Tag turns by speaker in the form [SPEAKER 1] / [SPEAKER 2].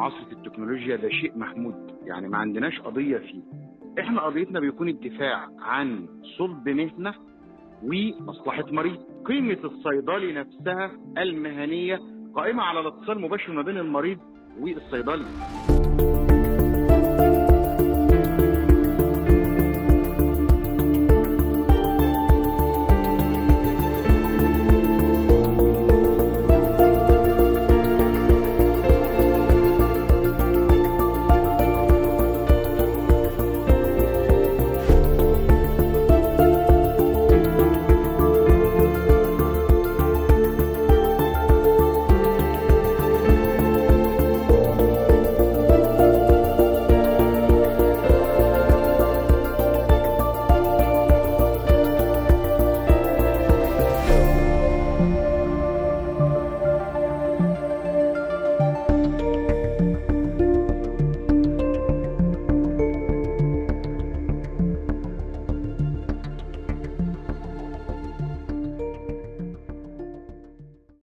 [SPEAKER 1] معاصرة التكنولوجيا ده شيء محمود، يعني ما عندناش قضية فيه. احنا قضيتنا بيكون الدفاع عن صلب مهنة ومصلحة مريض. قيمة الصيدلي نفسها المهنية قائمة على الاتصال المباشر ما بين المريض والصيدلي.